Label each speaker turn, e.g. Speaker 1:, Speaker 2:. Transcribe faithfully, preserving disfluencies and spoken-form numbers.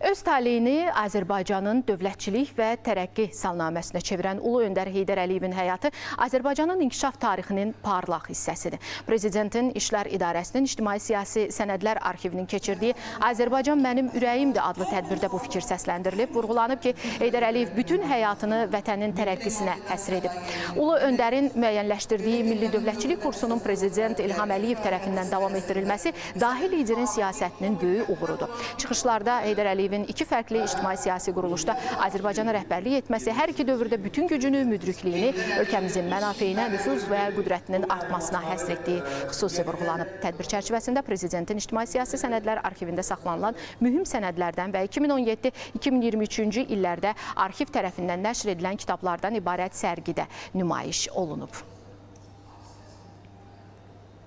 Speaker 1: Öz taleyini Azərbaycanın dövlətçilik və tərəqqi salnaməsinə çevirən Ulu Öndər Heydər Əliyevin həyatı Azərbaycanın inkişaf tarixinin parlaq hissəsidir. Prezidentin İşlər İdarəsinin İctimai-Siyasi Sənədlər Arxivinin keçirdiyi Azərbaycan Mənim Ürəyimdir adlı tədbirdə bu fikir səsləndirilib. Vurğulanıb ki, Heydər Əliyev bütün həyatını vətənin tərəqqisinə həsr edib. Ulu Öndərin müəyyənləşdirdiyi milli dövlətçilik kursunun Prezident İlham Əliyev tərəfindən davam etdirilməsi dahi liderin siyasətinin böyük uğurudur. Çıxışlarda Heydər Əliyev iki fərqli ictimai-siyasi quruluşda Azərbaycana rəhbərlik etməsi hər iki dövrdə bütün gücünü, müdrikliyini ölkəmizin mənafeyinə, nüfuz və qüdrətinin artmasına həsr etdiyi xüsusi vurğulanıb. Tədbir çərçivəsində Prezidentin İctimai-Siyasi Sənədlər Arxivində saxlanılan mühüm sənədlərdən və iki min on yeddi iki min iyirmi üçüncü illərdə arxiv tərəfindən nəşr edilən kitablardan ibarət sərgidə nümayiş olunub.